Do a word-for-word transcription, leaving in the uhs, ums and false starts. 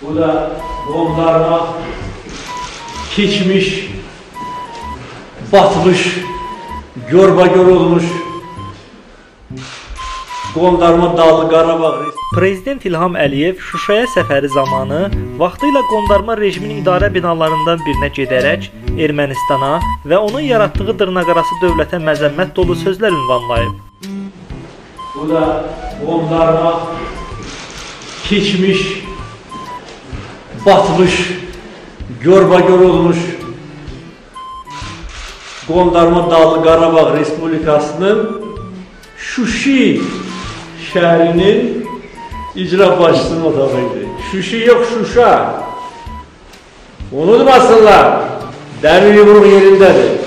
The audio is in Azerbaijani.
Bu da Qondarma keçmiş, batmış, görbagör olmuş Qondarma Dağlı Qarabağ. Prezident İlham Əliyev Şuşaya səfəri zamanı vaxtilə Qondarma rejimin idarə binalarından birinə gedərək Ermənistana və onun yaratdığı dırnaqarası dövlətə məzəmmət dolu sözlər ünvanlayıb. Bu da Qondarma keçmiş, batmış, görbagör olmuş Qondarma Dağlı Qarabağ Respublikasının Şuşi şehrinin icra başçısının otağıydı. Şuşi yok, Şuşa. Unutmasınlar. Demir yumruk yerindedir.